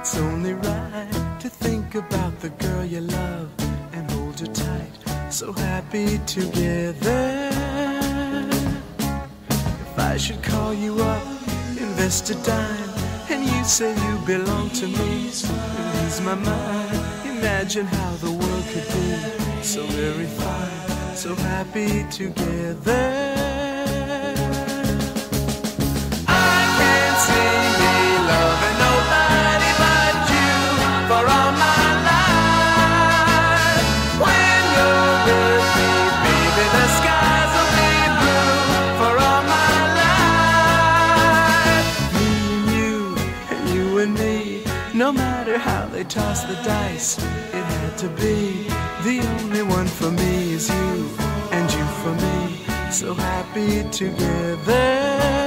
It's only right to think about the girl you love and hold her tight, so happy together. If I should call you up, invest a dime, and you say you belong to me, ease my mind. Imagine how the world could be so very fine, so happy together. I can't see me loving nobody but you for all my life. When you're with me, baby, the skies will be blue for all my life. Me and you and me, no matter how they toss the dice, it had to be. The only one for me is you, and you for me, so happy together.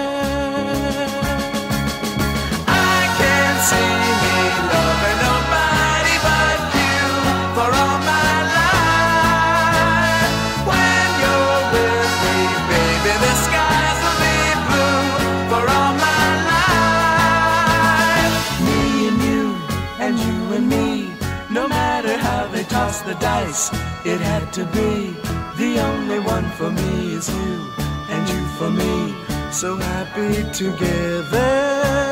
I can't see me loving nobody but you for all my life. When you're with me, baby, the skies will be blue for all my life. Me and you and me, no matter how they toss the dice, it had to be. The only one for me is you, and you for me, so happy together.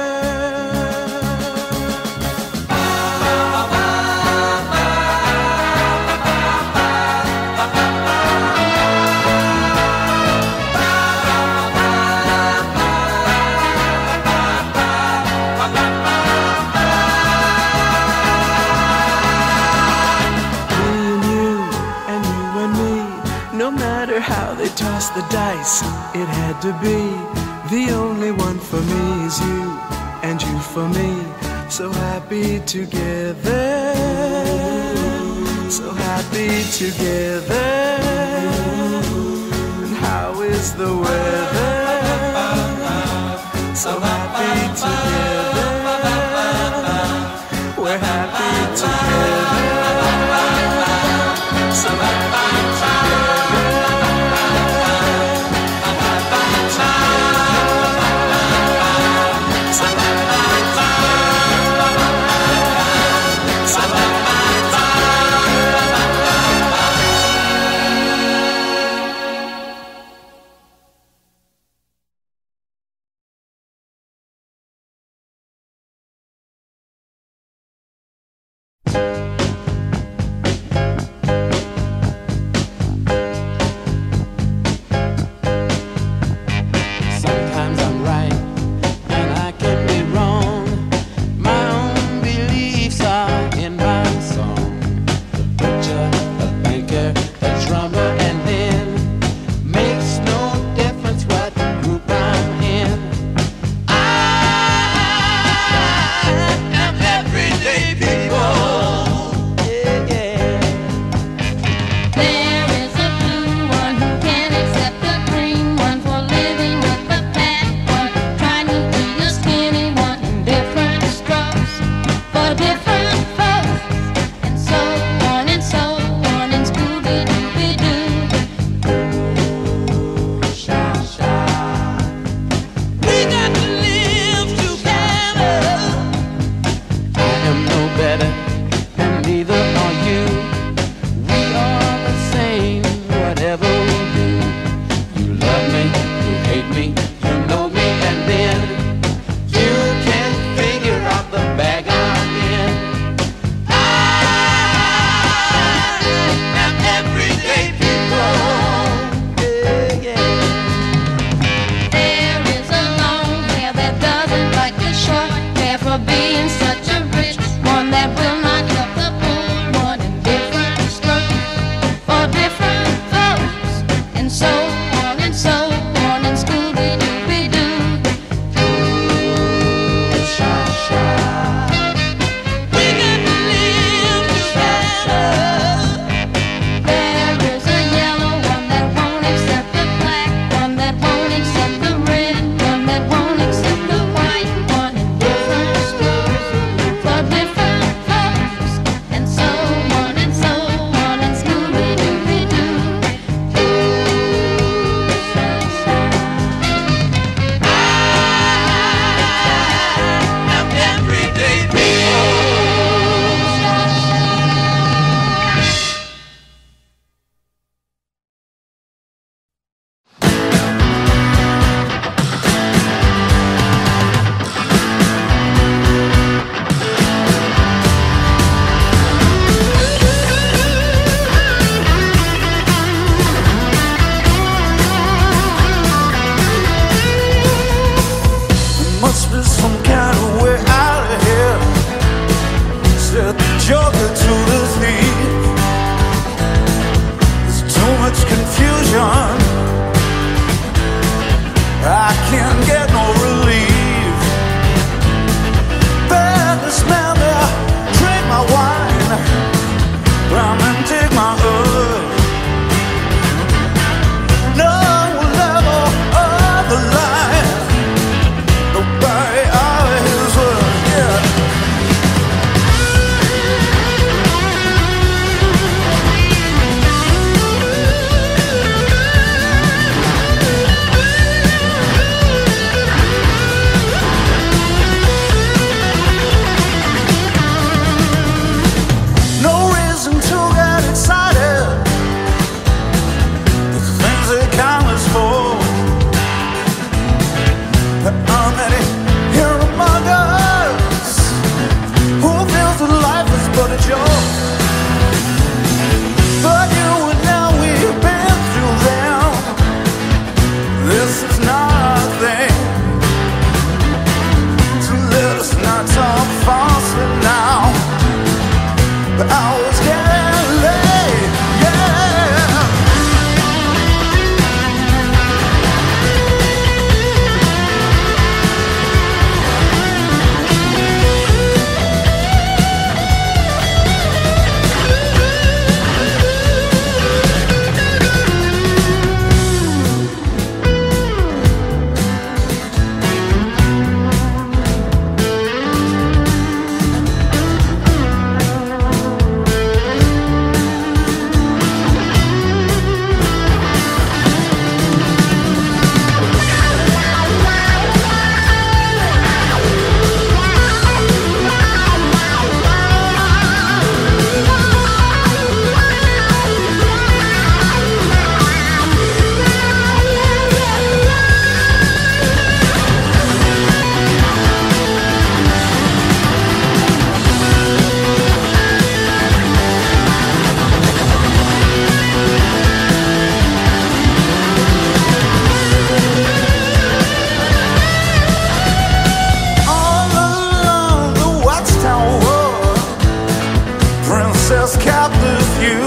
How they toss the dice, it had to be. The only one for me is you, and you for me, so happy together. So happy together. And how is the weather? So happy together. We're happy together. So happy together. up faster now. The hours getting late, yeah. Captive you,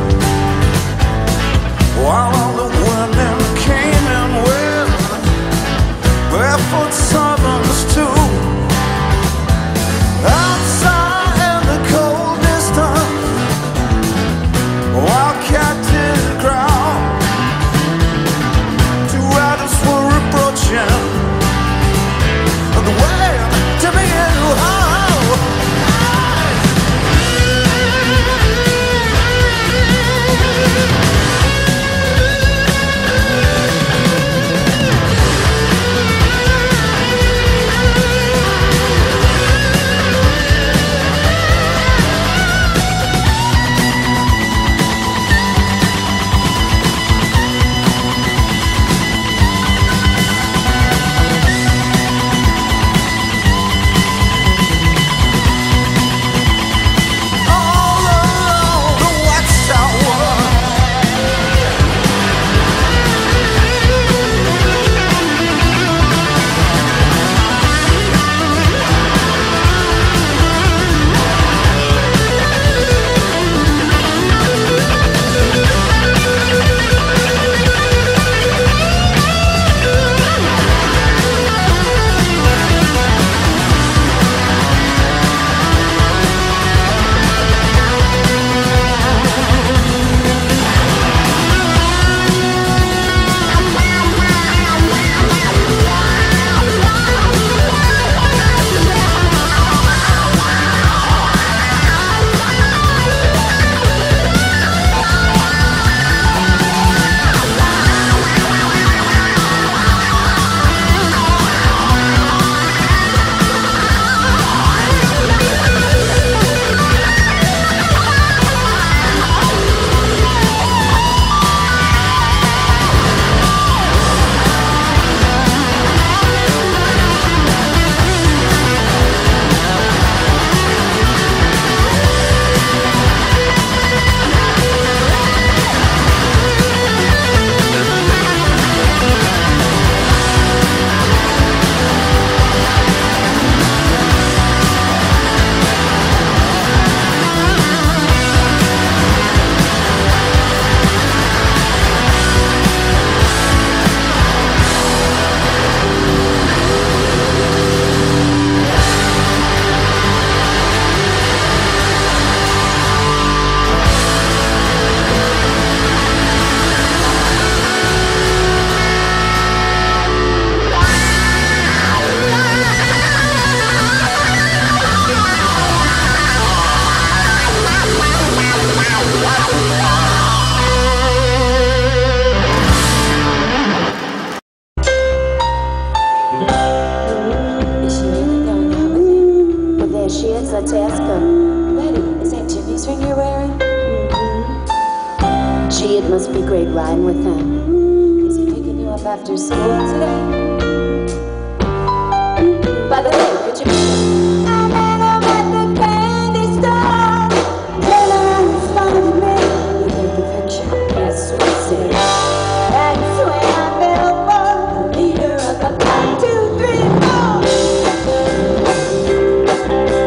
while all the women came in with barefoot servants too. Outside in the cold distance, while captive ground, two riders were approaching the way to be in home. Let's ask her. Betty, is that Jimmy's ring you're wearing? Mm-hmm. Gee, it must be great riding with him. Is he picking you up after school today? By the way, could you... I met him at the candy store. Turn around in front of me. You take the picture? Yes, we see. That's when I fell for the leader of the 1, 2, 3, 4.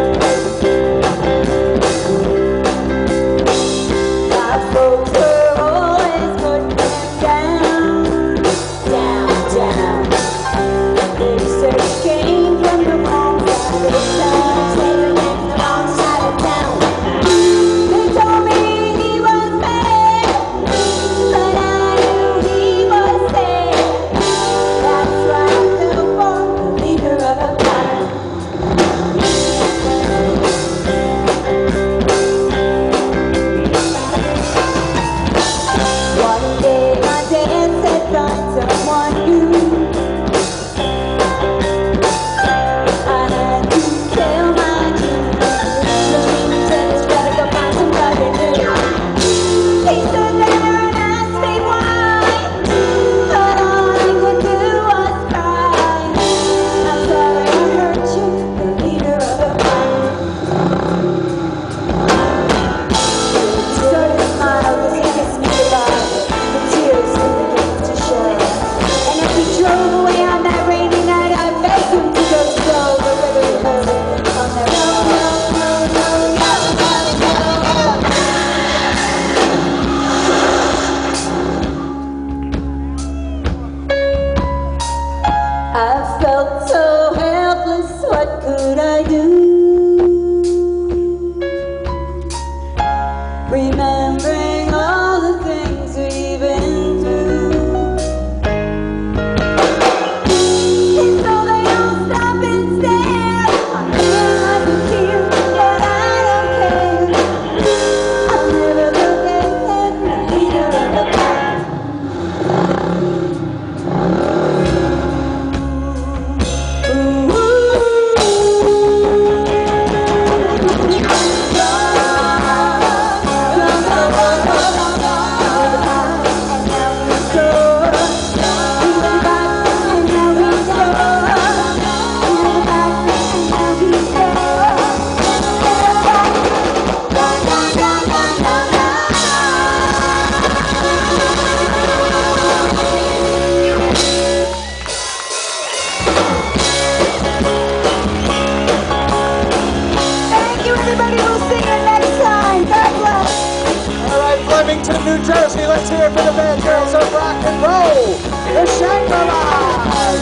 let's hear it for the band girls of rock and roll, the Shangri-Las.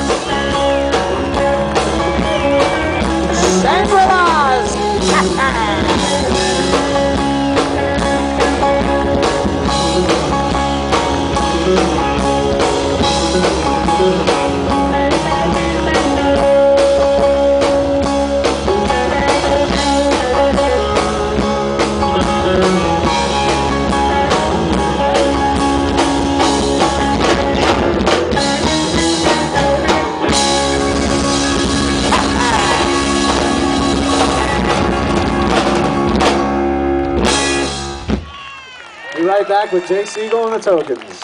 Shangri-Las. Be right back with Jay Siegel and the Tokens.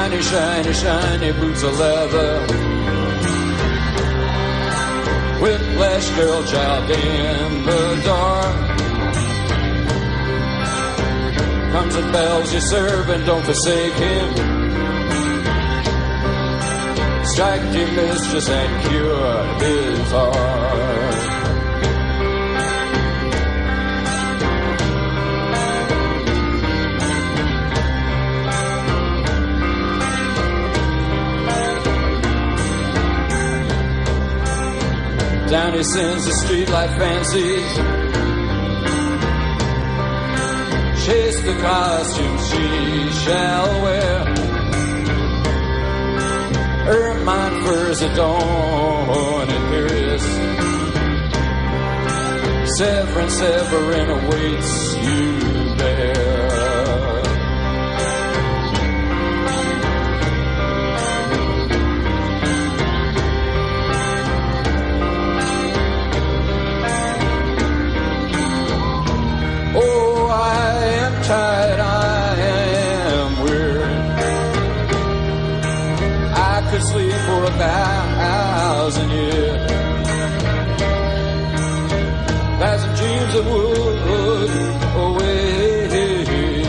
Shiny, shiny, shiny boots of leather. Whiplash girl child in the dark. Comes and bells you serve and don't forsake him. Strike your mistress and cure his heart. Down he sends the streetlight fancies. Chase the costumes she shall wear. Ermine furs adorn imperious. Severin, Severin awaits you there. Tired, I am weary. I could sleep for 1,000 years. Thousand dreams that would awake me.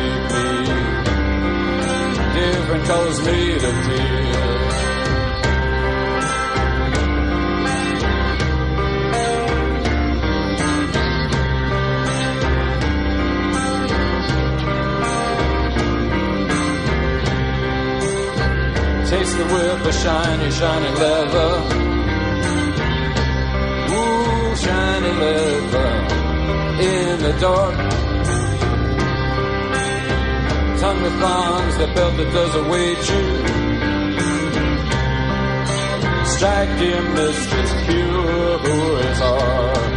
Different colors made of tears. Taste the whip of shiny, shiny leather. Ooh, shiny leather in the dark. Tongue the thongs, the belt that does await you. Strike dear mistress, cure his heart.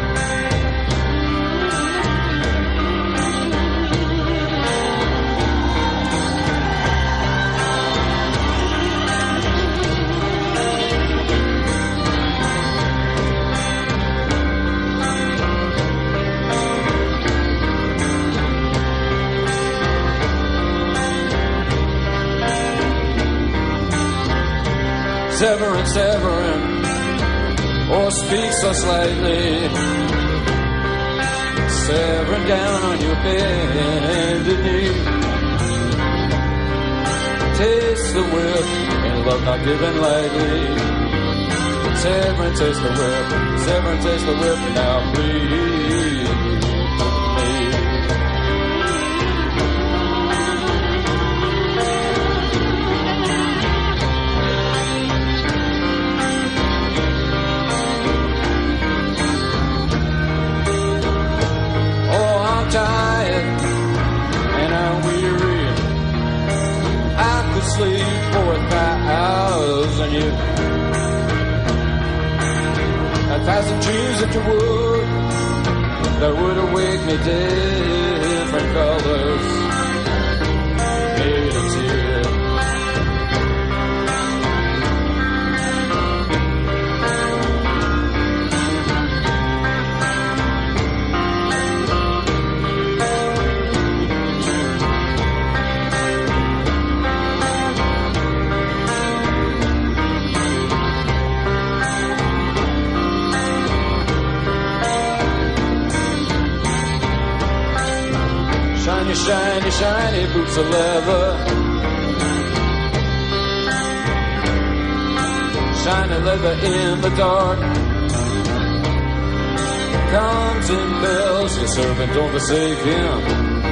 Severin, Severin, or speak so slightly. Severin down on your bended knee. Taste the whip, and love not given lightly. Severin, taste the whip. Severin, taste the whip, now please. Tired and I'm weary. I could sleep for 1,000 years. 1,000 dreams that you would, that would awake me different colors made of tears. Shiny, shiny, shiny boots of leather. Shiny leather in the dark. Comes and bells your servant, don't forsake him.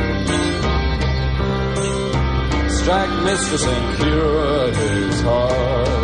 Strike mistress and cure his heart.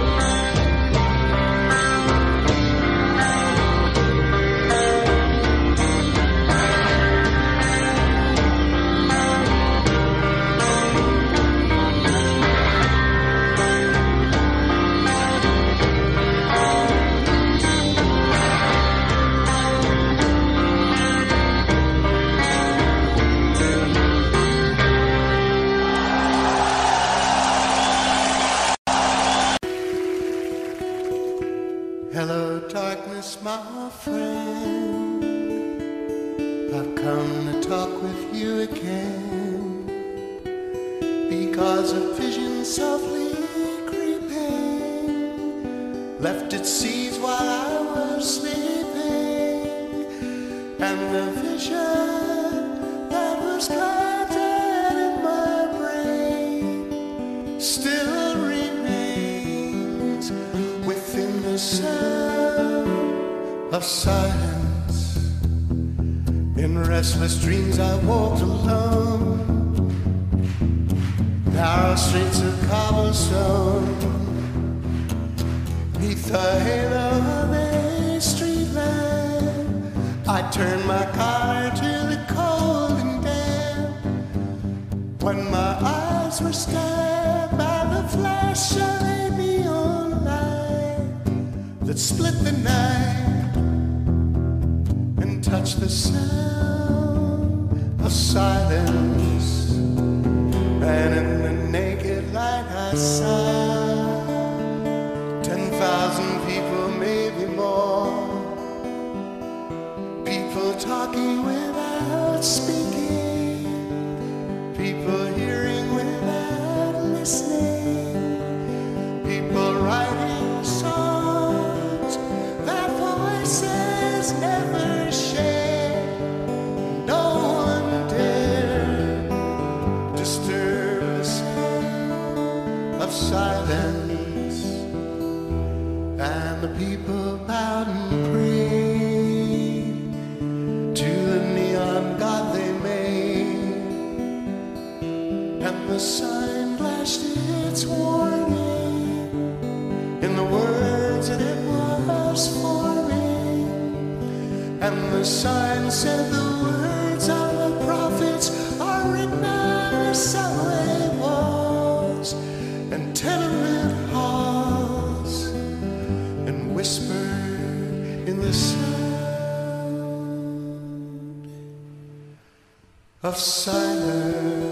Hello, darkness, my friend. I've come to talk with you again because a vision softly creeping, left its seeds while I was sleeping, and the vision that was planted in my brain still remains within the sound of silence. In restless dreams I walked alone, narrow streets of cobblestone, neath the halo of a street lamp. I turned my collar to the cold and damp, when my eyes were stabbed by the flash of a neon light that split the night and touched the sound of silence. And in the naked light I saw 10,000 people, maybe more, people talking without speaking, people hearing without listening, people writing songs that voices never share. No one dared disturb the sound of silence, and the people bowed and prayed to the neon god they made, and the sign flashed its warning in the words that it was forming, and the sign said the words of the prophets are written on the subway walls and tenement halls, and whispered in the sound of silence.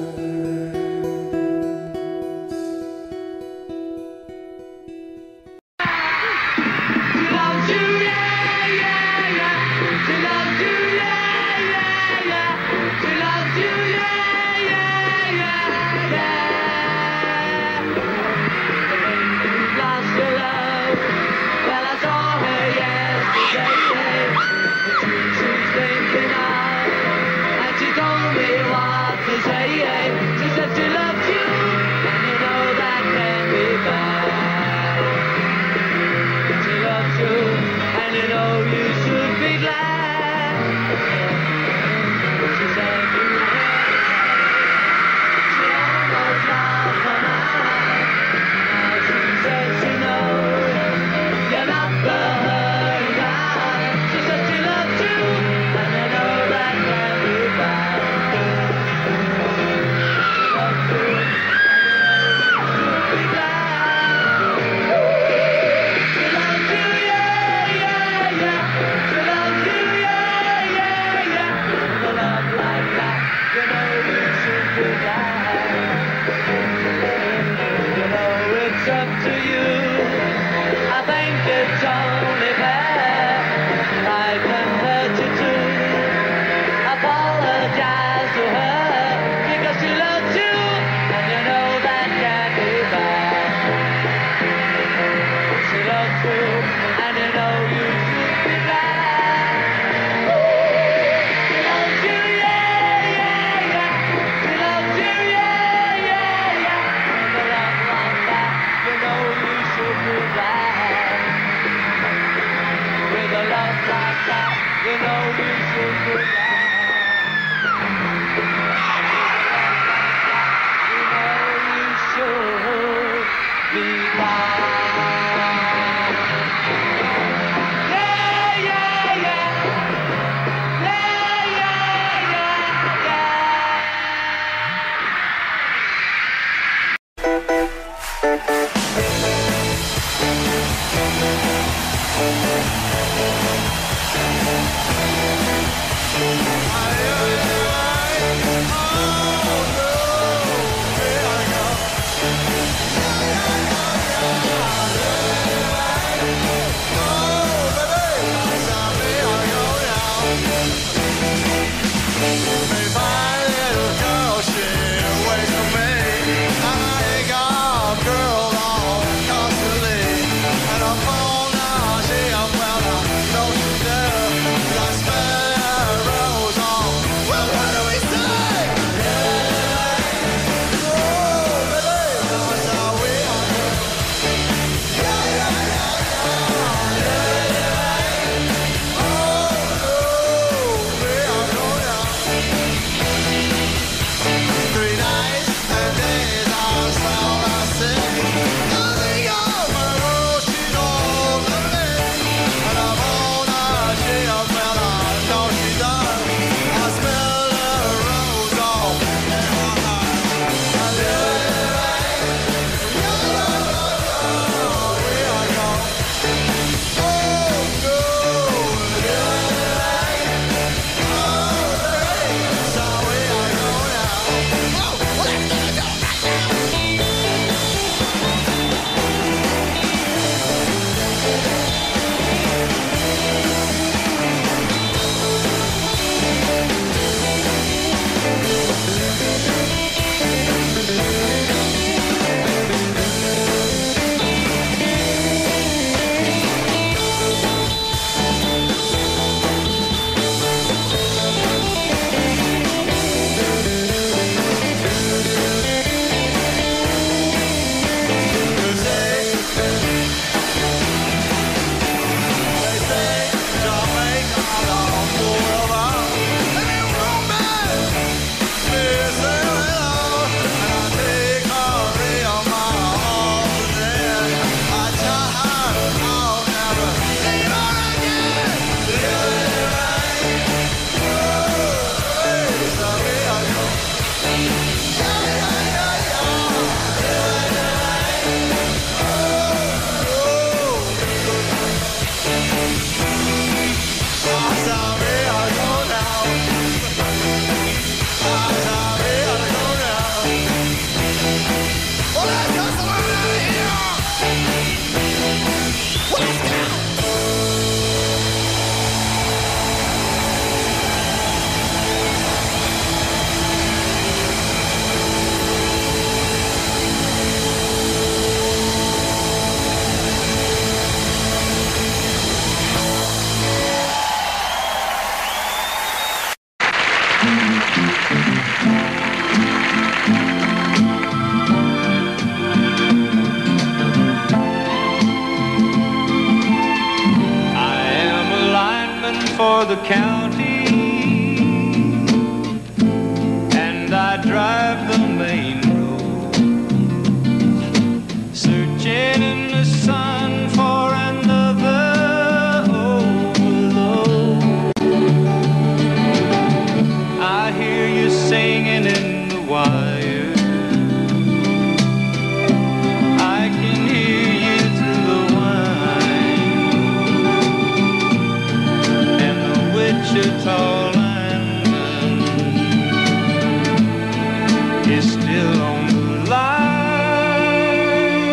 county, and I drive the main road, searching in the sun for another overload. I hear you singing in the wire, I can hear you through the wine, and the Wichita lineman is still on the line.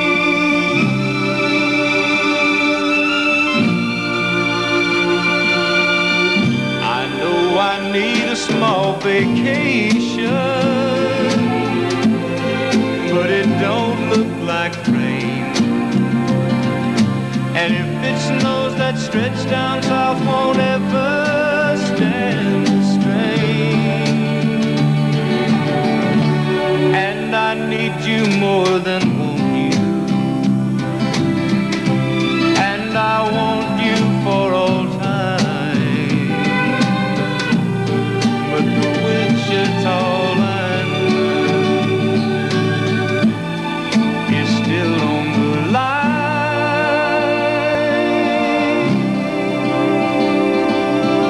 I know I need a small vacation, but it don't look like rain. And if it snows, that stretch down south won't ever stand the strain. And I need you more than want you, and I want you for all time. But the Wichita lineman is still on the line.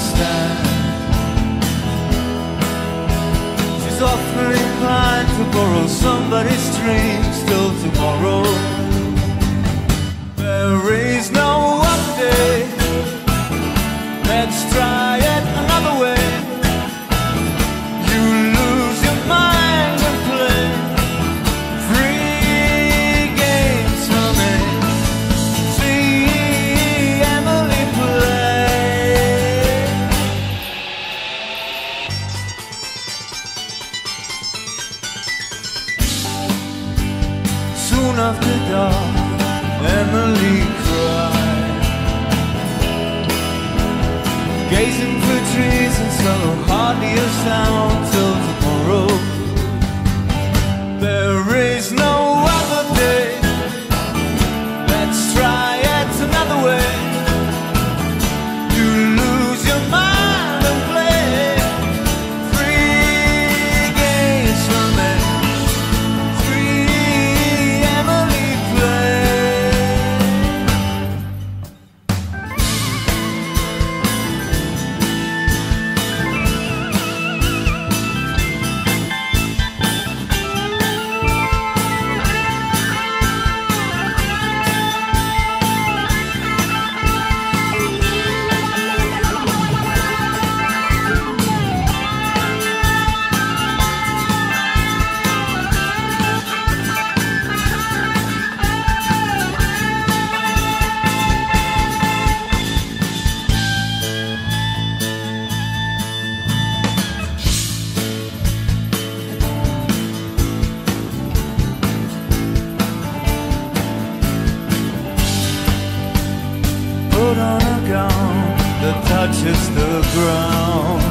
understand. She's often inclined to borrow somebody's dreams till tomorrow. There is no update. Let's try it another way. You lose your mind and play free games for me. See Emily play. Soon after dark, Emily cried, gazing for trees and saw hardly a sound till tomorrow. There is no other day. Let's try it another way. You lose your mind and play free games for me. Free Emily play. Put on a gown that touches the ground.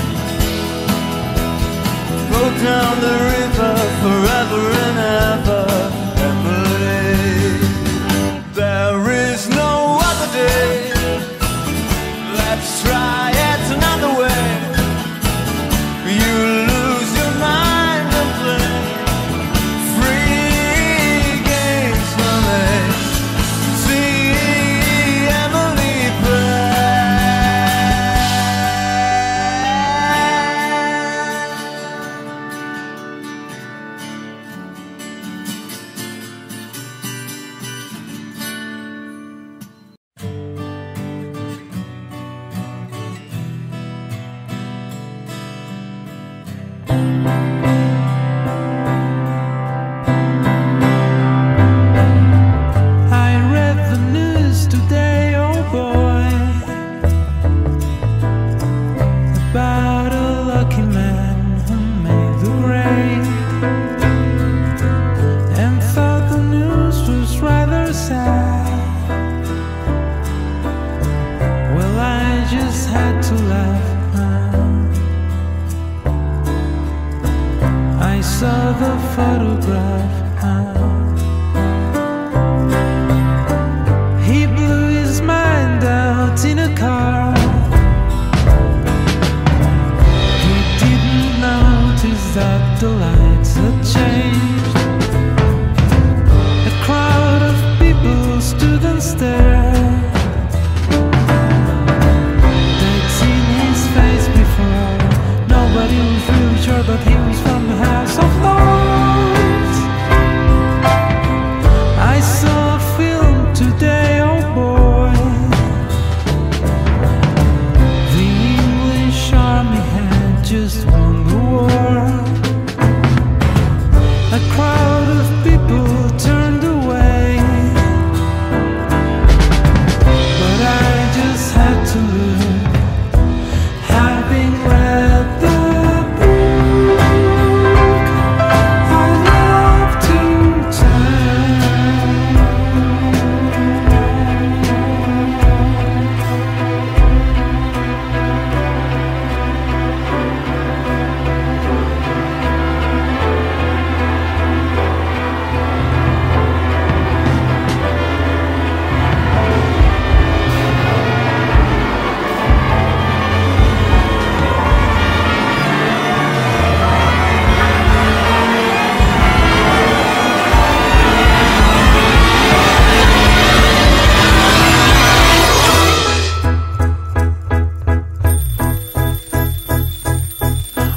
Go down the river forever and ever, Emily. There is no other day. Let's try it another way. You lose your mind and play free games for me. See Emily I read the news today, oh boy, about a lucky man who made the grade, and thought the news was rather sad. Well, I just had to laugh. I saw the photograph. He blew his mind out in a car. He didn't notice that the lights had changed. A crowd of people stood and stared. They'd seen his face before. Nobody was really sure, but he was from the House of Lords. I saw a film today, oh boy. The English army had just won the war. A crowd of people turned away, but I just had to look, having read the book I love to turn.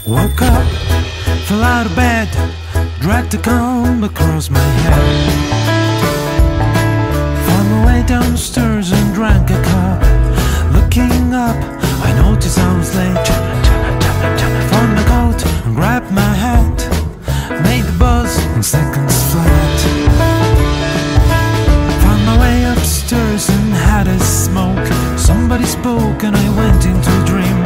Woke up, fell out of bed, dragged a comb across my head. Found my way downstairs and drank a cup. Looking up, I noticed I was late. Found my coat and grabbed my hat. Made the buzz in seconds flat. Found my way upstairs and had a smoke. Somebody spoke and I went into a dream.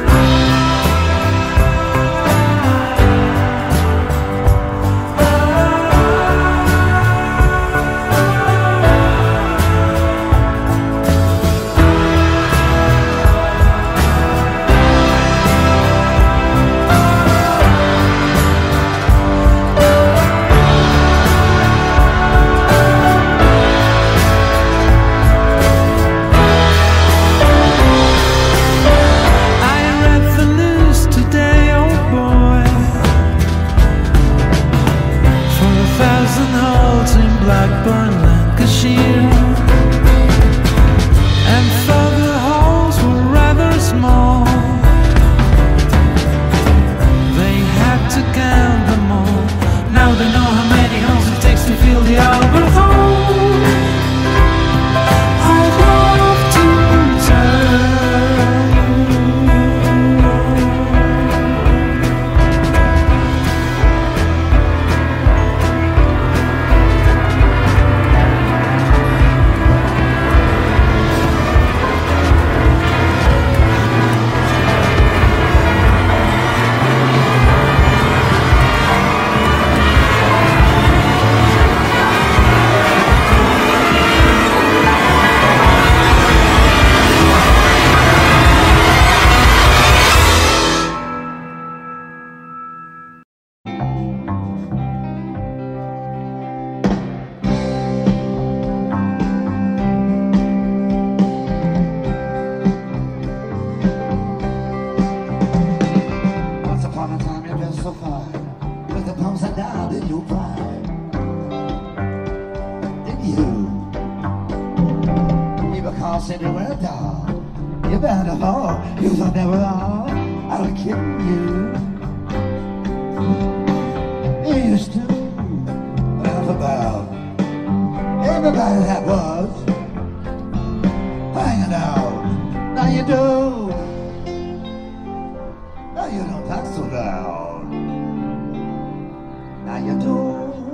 Blackburn, Lancashire, and though the holes were rather small, they had to count them all. Now they know how many holes it takes to fill the Albert Hall. I'd love to you better fall, you will never all. I'll kill you. You used to laugh about everybody that was hanging out. Now you do. Now you don't talk so loud. Now you do.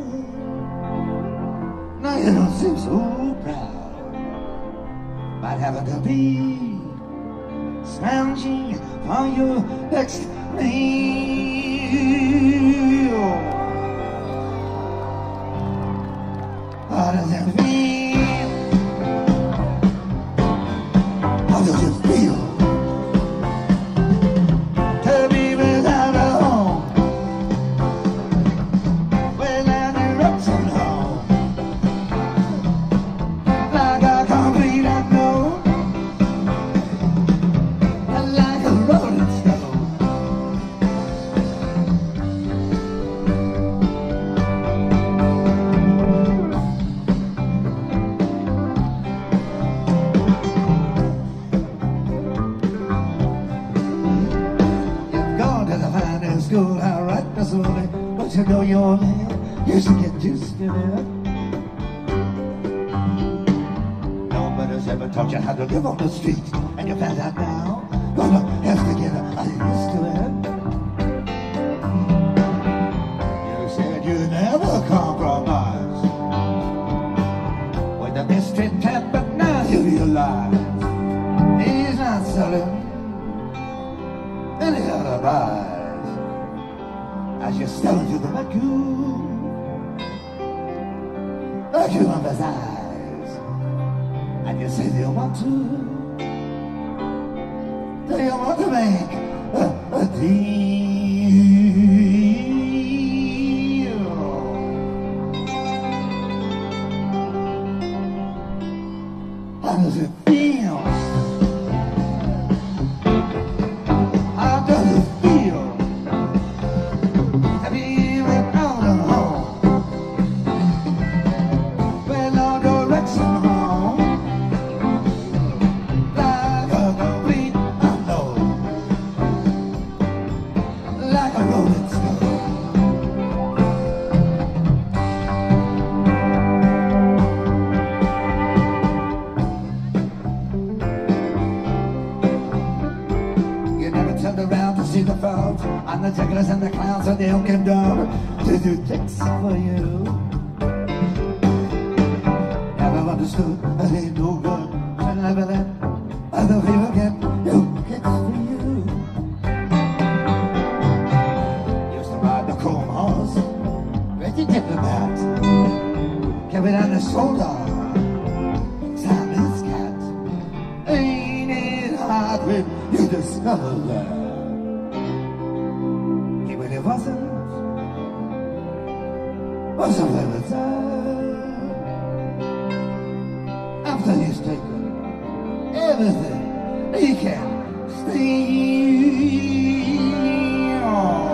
Now you don't seem so proud. Might have a copy scrounging for your next meal. How does it feel? How does it feel to be without a home? Without direction home, like a complete unknown. But you know your land used to get too scared. Nobody's ever taught you how to live on the street, and you found out now. Gonna have to get used to it. You said you never compromise with the mystery tap, but now you realize he's not selling any alibis. As you step into the vacuum of his eyes, and you say, do you want to make a deal? How does it feel? How does it feel? Have you been out of home? With no direction home, like a complete unknown. like a rolling stone. You never turned around to see the folks and the jugglers and the clowns and the Elkin dog to do tricks for you. Never understood that ain't no good. Should never let other people get your kicks for you. Used to ride the chrome horse, ready diplomat, carried on the shoulder, Simon's cat. Ain't it hard when you discover that he really wasn't a very time. After he's taken everything he can steal.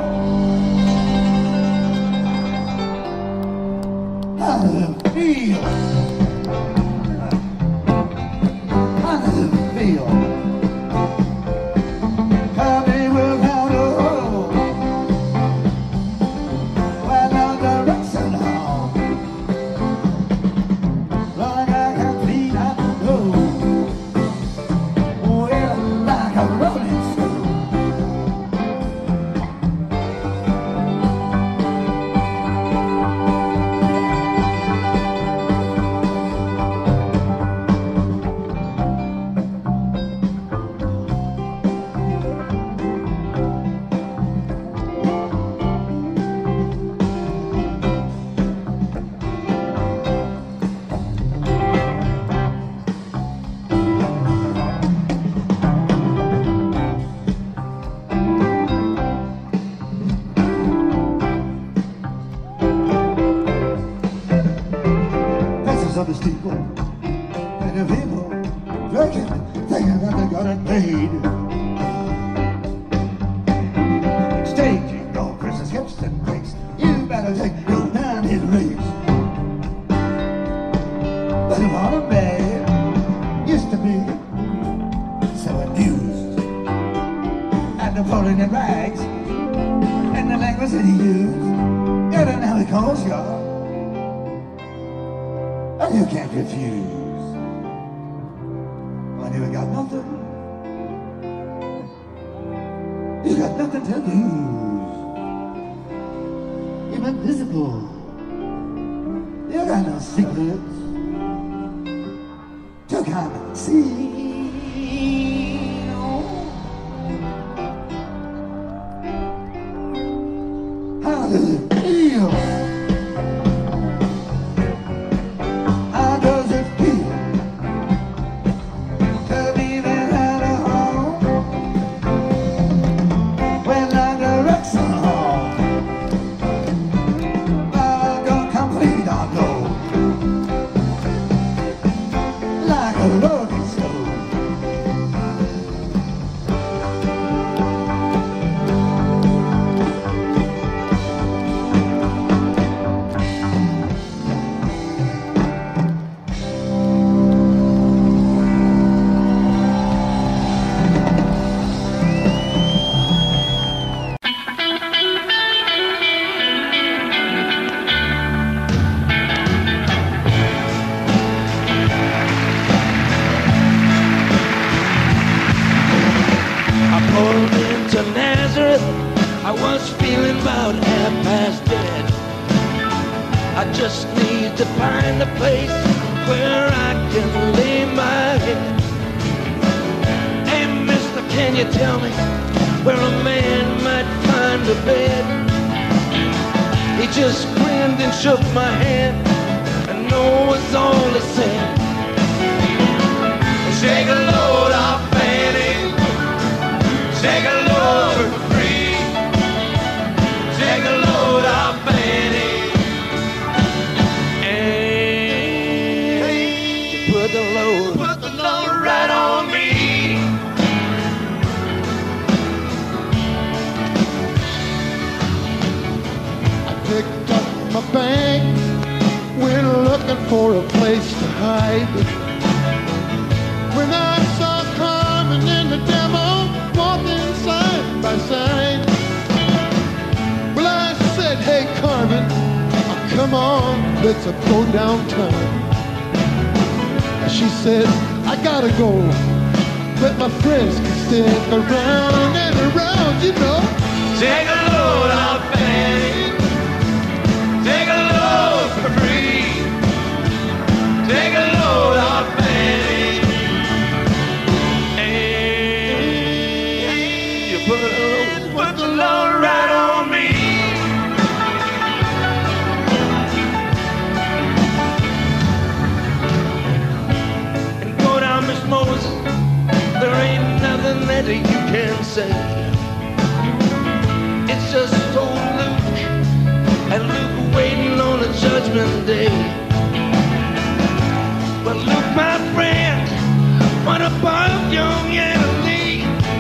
How does it feel? How does it feel? Coming without a home, when no direction home, like I can feed and go, well, like a rolling stone. Faces on the steeple, and the people drinking, thinking that they got it made. Staging all Christmas gifts and cakes, you better take your man his race. But if all a man used to be so amused at Napoleon in rags and the language that he used, you don't know how he calls you. And you can't refuse. When you ain't got nothing, you got nothing to lose. You're invisible. You got no secrets to come and see. How does it feel? How does it feel to be without a home when the direction home? I'll go complete on low, like a rolling stone. I pulled into Nazareth. I was feeling about half past dead. I just need to find a place where I can lay my head. Hey, mister, can you tell me where a man might find a bed? He just grinned and shook my hand, and no was all he said. Shake a load off, Fanny. Shake a load for free. Shake a load off, Fanny. And you put the load right on me. I picked up my bag, went looking for a place to hide. When I saw Carmen and the devil walking side by side, let's go downtown. She said, I gotta go, but my friends can stick around and around, you know. Take a load off Fanny. Take a load for free. Take a load off Fanny. And you put the load right on me. And go down, Miss Moses. There ain't nothing that you can say. It's just old Luke, and Luke waiting on a judgment day. But Luke, my friend, what about young Annalie?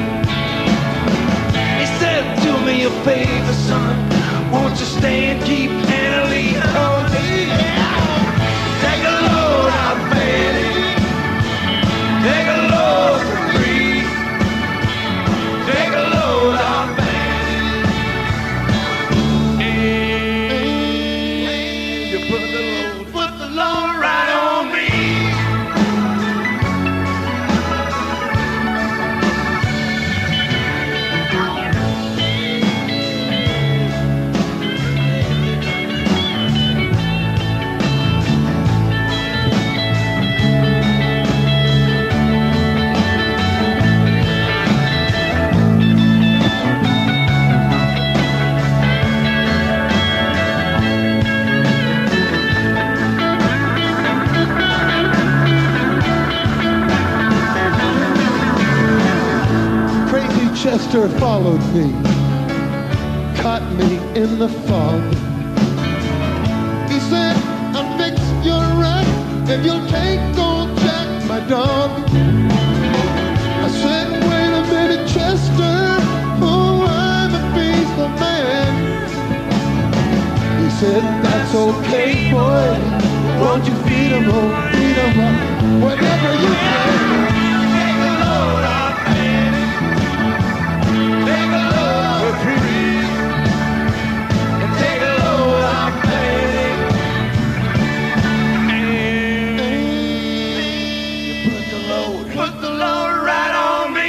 He said, do me a favor, son, won't you stay and keep Annalie healthy? Take a load out, Fanny. Take a load for free. Take a load out, Fanny. Put the load right on me. Chester followed me, caught me in the fog. He said, I'll fix your rent if you'll take old Jack, my dog. I said, wait a minute, Chester, oh, I'm a faithful man. He said, that's okay, boy, won't you feed him, oh, feed him up, whatever you can. Take a load off, Fanny. Take a load for free. And take a load off, Fanny. And put the load right on me.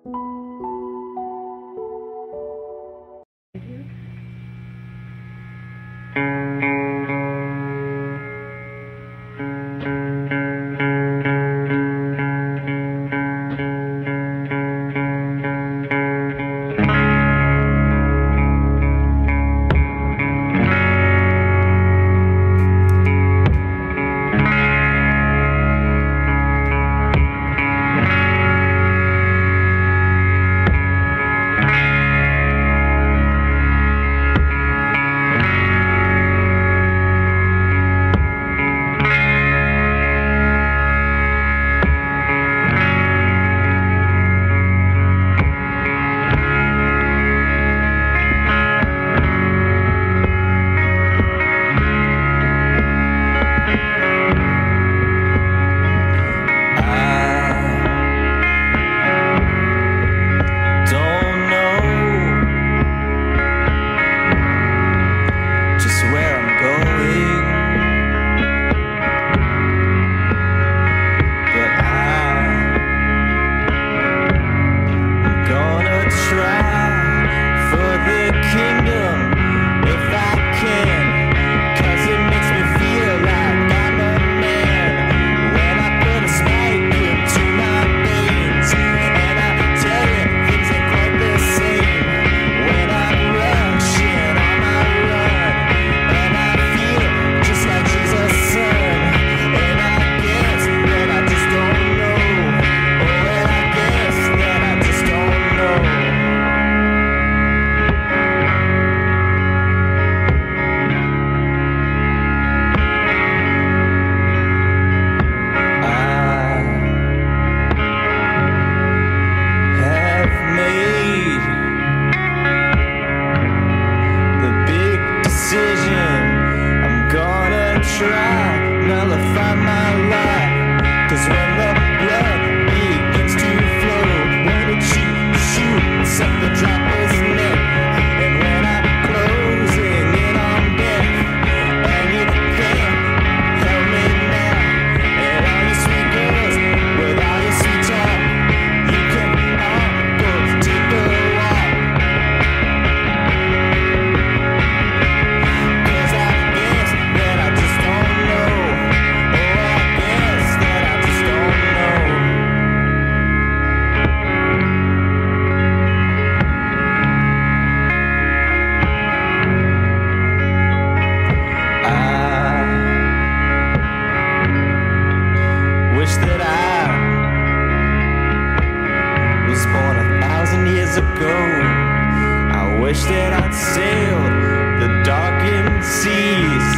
wish that I'd sailed the darkened seas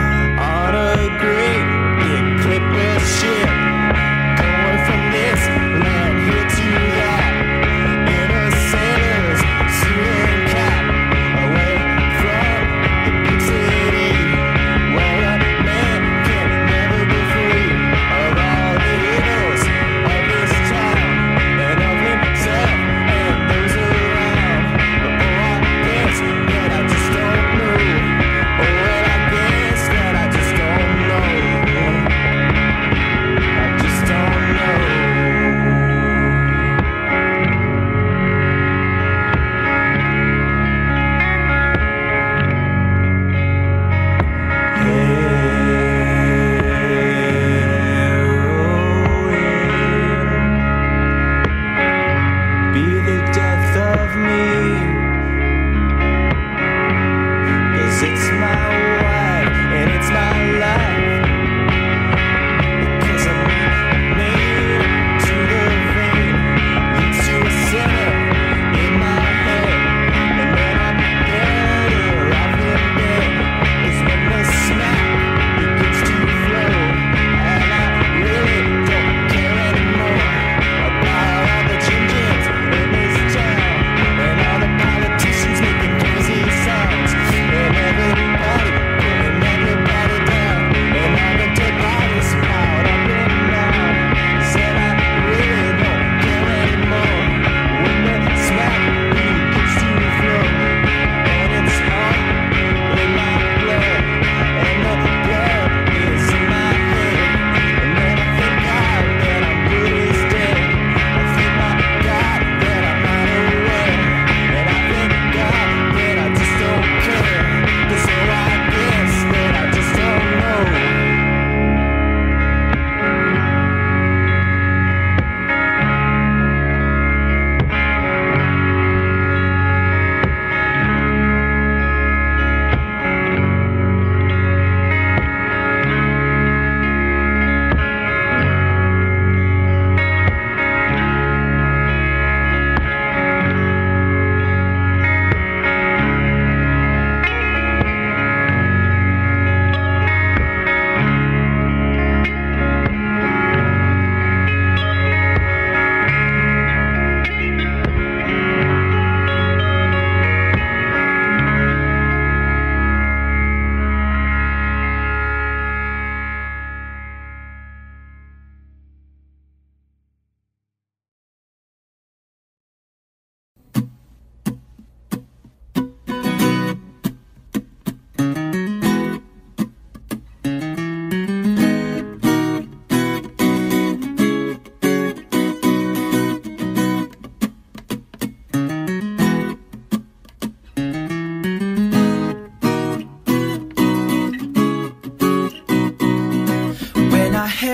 on a great big clipper ship, going from this land here to that, in a sailor's suit and cap, away from the big city, where a man can never be free of all the evils of this town and of himself and those around. But oh, I guess that I just don't know. Oh, well, I guess that I just don't know.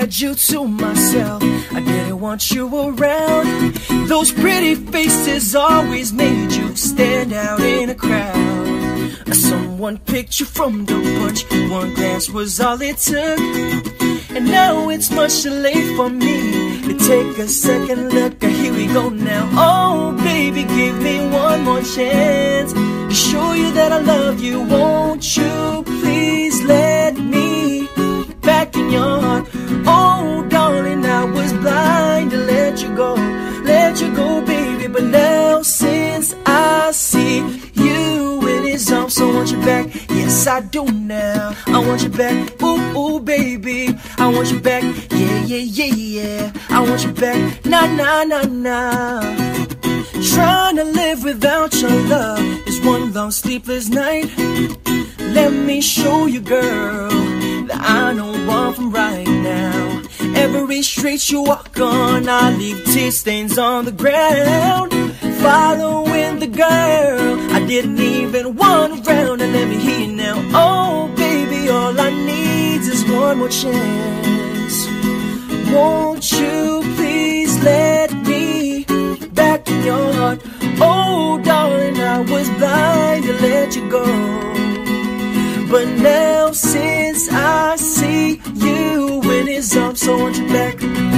had you to myself. I didn't want you around. Those pretty faces always made you stand out in a crowd. Someone picked you from the bunch. One glance was all it took. And now it's much too late for me to take a second look. Here we go now. Oh baby, give me one more chance to show you that I love you. Won't you please let me back in your heart? Oh darling, I was blind to let you go baby. But now since I see you in his arms, so I want you back. Yes I do now. I want you back. Ooh, ooh baby, I want you back. Yeah, yeah, yeah, yeah, I want you back. Nah, nah, nah, nah. Trying to live without your love is one long sleepless night. Let me show you, girl, that I know one from right now. Every street you walk on, I leave tear stains on the ground. Following the girl I didn't even want around. And let me hear you now. Oh baby, all I need is one more chance. Won't you please let me back in your heart? Oh darling, I was blind to let you go. But now since I see you in his arms, so I want you back.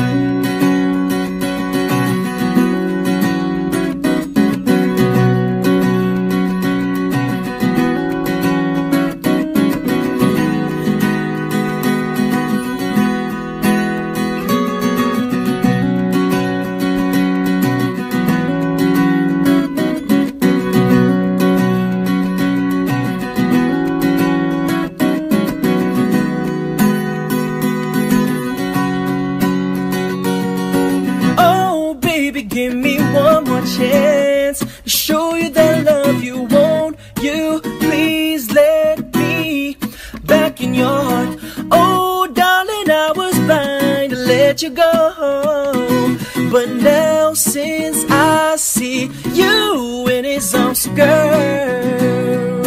Give me one more chance to show you that I love you. Won't you please let me back in your heart? Oh darling, I was blind to let you go. But now since I see you in his arms, girl,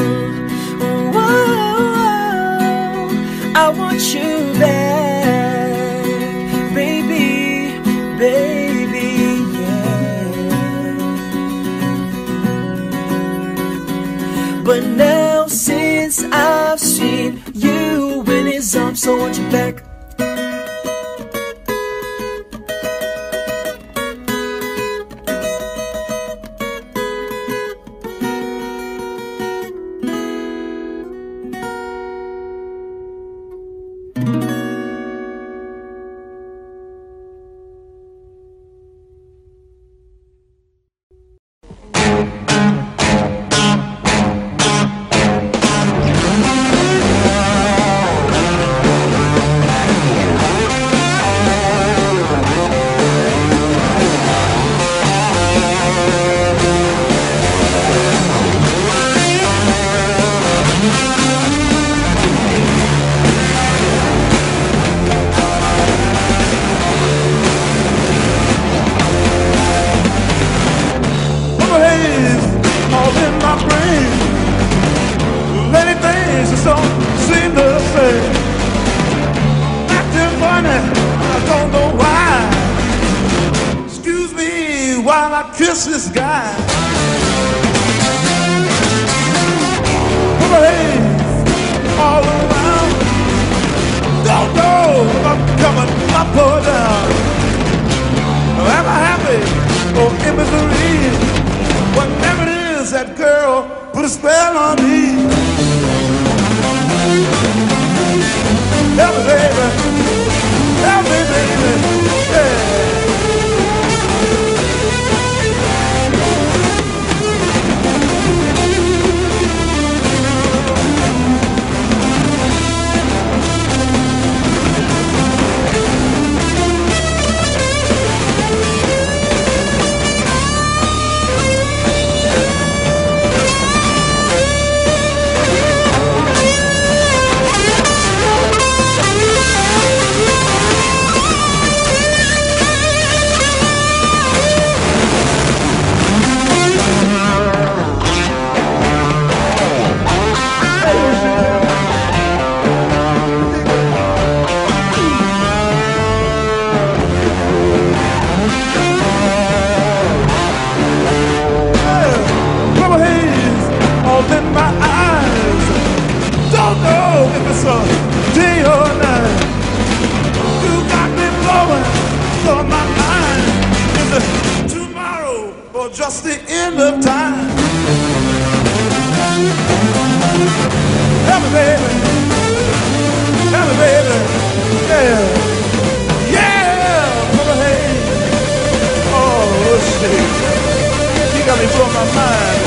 whoa, I want you back, baby, baby. But now since I've seen you in his arms, so I want you back. Kiss this guy. Put my hands all around. Don't know if I'm coming up or down. Am I happy or in misery? Whatever it is, that girl put a spell on me. Help me, baby. Help me, baby. Yeah. or just the end of time. Tell me, baby. Tell me, baby. Yeah. Yeah. Put a hand. Oh, let's see. You got me blowing my mind.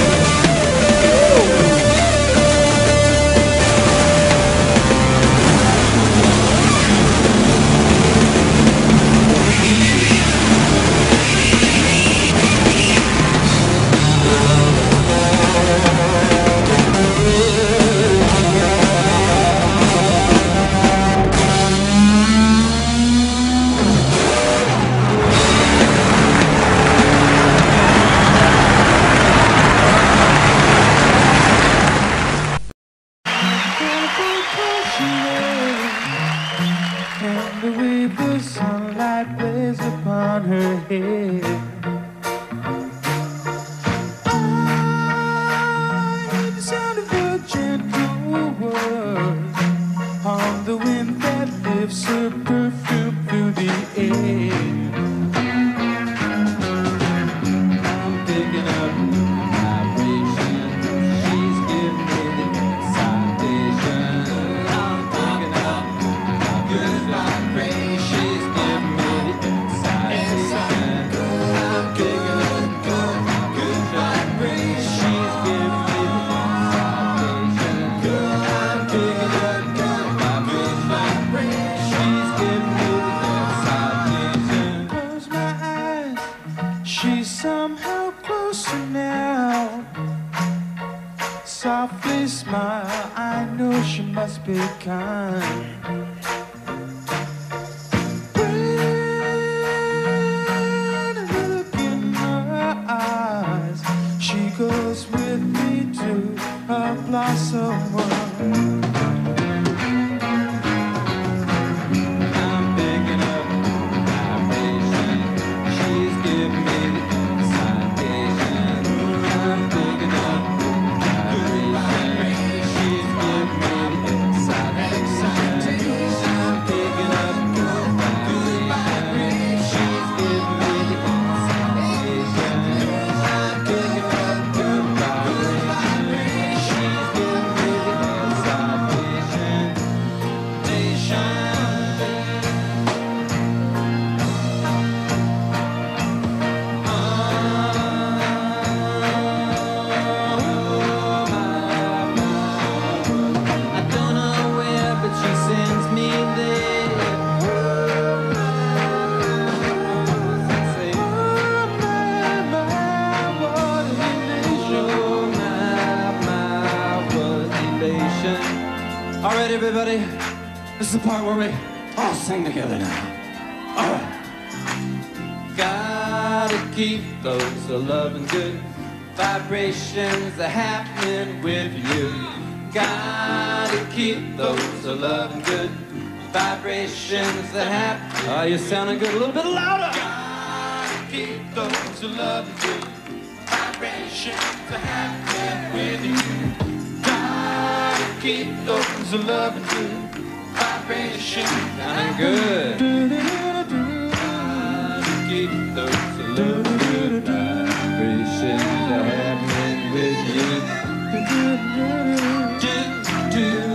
And the way the sunlight plays upon her head, I hear the sound of a gentle word on the wind that lifts her perfume through the air. I'm picking up vibration. She's giving me the excitation. I'm picking up good vibration. She's giving me the excitation. I'm picking up good vibration. She's giving me the excitation. I'm picking up good vibration. She's giving me the excitation. Close my eyes. She's somehow closer now. Softly smile, I know she must be kind. When I look in her eyes, she goes with me to a blossom world. I'm picking up vibration. She's giving me the excitation. I'm picking up vibration. She's giving me the excitation. I'm picking up good vibration. She's giving me the excitation. I'm picking up good vibration. She's giving me the excitation. I don't know where, but she sends me there. Say, oh my, what elation. All right, everybody, this is the part where we all sing together now. All right. Gotta keep those loving good vibrations happening with you. Gotta keep those loving good vibrations happening. Oh, you're sounding good. A little bit louder. Gotta keep those loving good vibrations happening with you. Gotta keep those loving good vibrations sounding good. Gotta keep those loving good vibrations happening with you.